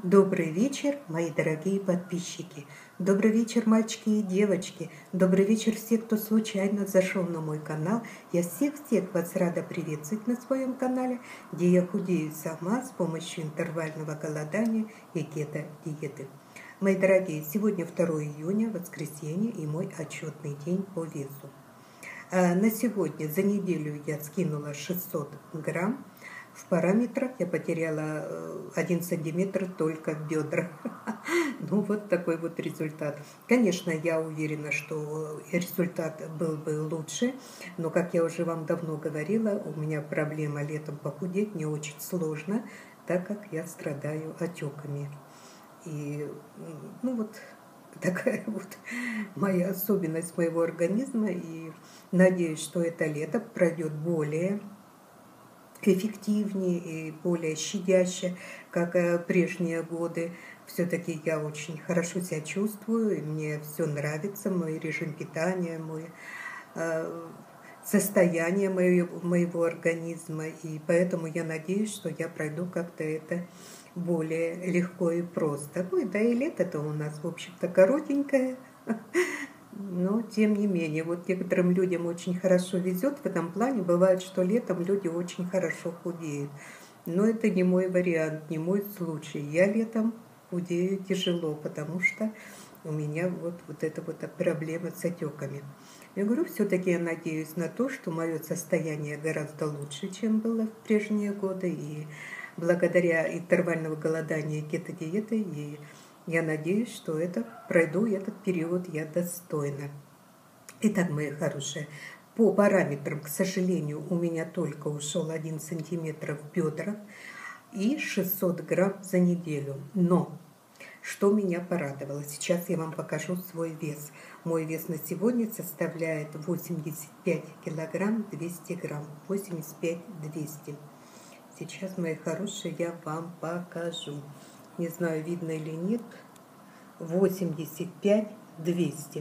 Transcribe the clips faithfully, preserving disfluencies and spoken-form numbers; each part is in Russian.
Добрый вечер, мои дорогие подписчики. Добрый вечер, мальчики и девочки. Добрый вечер все, кто случайно зашел на мой канал. Я всех-всех вас рада приветствовать на своем канале, где я худею сама с помощью интервального голодания и кето-диеты. Мои дорогие, сегодня второе июня, воскресенье и мой отчетный день по весу. На сегодня за неделю я скинула шестьсот грамм. В параметрах я потеряла один сантиметр только в бедрах. Ну, вот такой вот результат. Конечно, я уверена, что результат был бы лучше, но, как я уже вам давно говорила, у меня проблема летом похудеть мне очень сложно, так как я страдаю отеками. И, ну, вот такая вот моя особенность моего организма. И надеюсь, что это лето пройдет более эффективнее и более щадяще, как прежние годы. Все-таки я очень хорошо себя чувствую, и мне все нравится, мой режим питания, мой э, состояние моего, моего организма, и поэтому я надеюсь, что я пройду как-то это более легко и просто. Ну и да, и лето-то у нас, в общем-то, коротенькое. Но, тем не менее, вот некоторым людям очень хорошо везет в этом плане. Бывает, что летом люди очень хорошо худеют. Но это не мой вариант, не мой случай. Я летом худею тяжело, потому что у меня вот, вот эта вот проблема с отеками. Я говорю, все-таки я надеюсь на то, что мое состояние гораздо лучше, чем было в прежние годы. И благодаря интервальному голоданию и кето-диеты, и я надеюсь, что это пройду этот период я достойно. Итак, мои хорошие, по параметрам, к сожалению, у меня только ушел один сантиметр в бедрах и шестьсот грамм за неделю. Но что меня порадовало, сейчас я вам покажу свой вес. Мой вес на сегодня составляет восемьдесят пять килограмм двести грамм, восемьдесят пять двести. Сейчас, мои хорошие, я вам покажу. Не знаю, видно или нет. восемьдесят пять двести.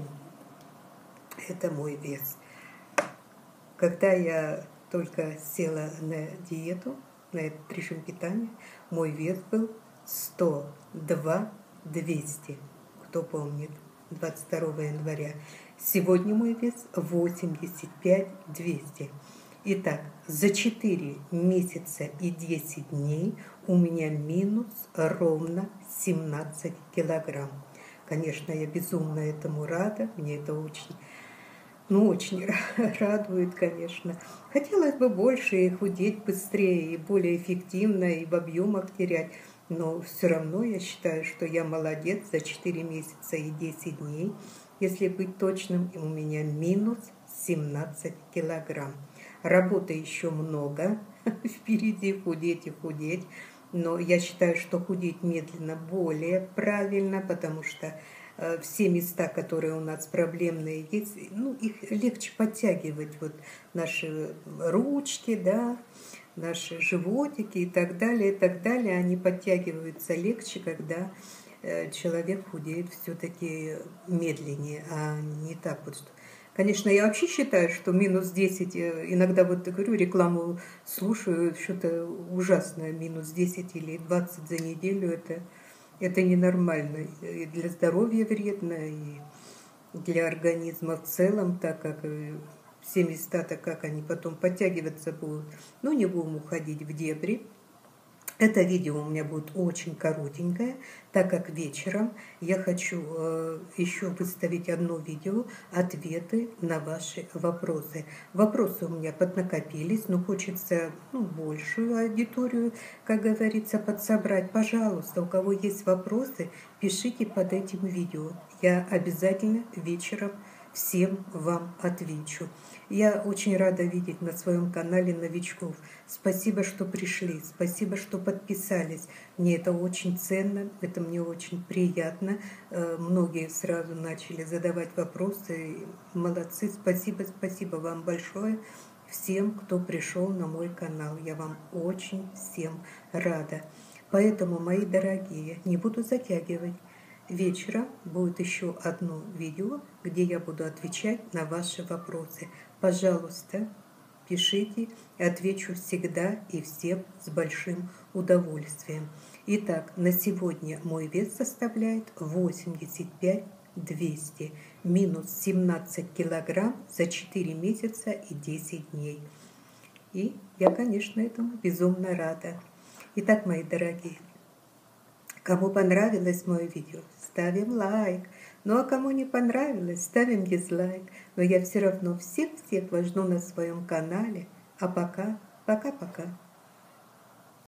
Это мой вес. Когда я только села на диету, на этот режим питания, мой вес был сто два двести. Кто помнит, двадцать второго января. Сегодня мой вес восемьдесят пять двести. Итак, за четыре месяца и десять дней у меня минус ровно семнадцать килограмм. Конечно, я безумно этому рада, мне это очень, ну, очень радует, конечно. Хотелось бы больше и худеть быстрее, и более эффективно, и в объемах терять. Но все равно я считаю, что я молодец за четыре месяца и десять дней. Если быть точным, у меня минус семнадцать килограмм. Работы еще много, впереди худеть и худеть, но я считаю, что худеть медленно более правильно, потому что э, все места, которые у нас проблемные есть, ну, их легче подтягивать, вот наши ручки, да, наши животики и так далее, и так далее, они подтягиваются легче, когда э, человек худеет все-таки медленнее, а не так вот, что... Конечно, я вообще считаю, что минус десять, иногда вот говорю, рекламу слушаю, что-то ужасное, минус десять или двадцать за неделю, это, это ненормально. И для здоровья вредно, и для организма в целом, так как все места, так как они потом подтягиваться будут. Но не будем уходить в дебри. Это видео у меня будет очень коротенькое, так как вечером я хочу э, еще выставить одно видео, ответы на ваши вопросы. Вопросы у меня поднакопились, но хочется, ну, большую аудиторию, как говорится, подсобрать. Пожалуйста, у кого есть вопросы, пишите под этим видео. Я обязательно вечером всем вам отвечу. Я очень рада видеть на своем канале новичков. Спасибо, что пришли, спасибо, что подписались. Мне это очень ценно, это мне очень приятно. Многие сразу начали задавать вопросы. Молодцы, спасибо, спасибо вам большое. Всем, кто пришел на мой канал, я вам очень всем рада. Поэтому, мои дорогие, не буду затягивать. Вечером будет еще одно видео, где я буду отвечать на ваши вопросы. Пожалуйста, пишите, отвечу всегда и всем с большим удовольствием. Итак, на сегодня мой вес составляет восемьдесят пять двести, минус семнадцать килограмм за четыре месяца и десять дней. И я, конечно, этому безумно рада. Итак, мои дорогие, кому понравилось мое видео, ставим лайк. Ну а кому не понравилось, ставим дизлайк. Но я все равно всех-всех вас жду на своем канале. А пока, пока-пока.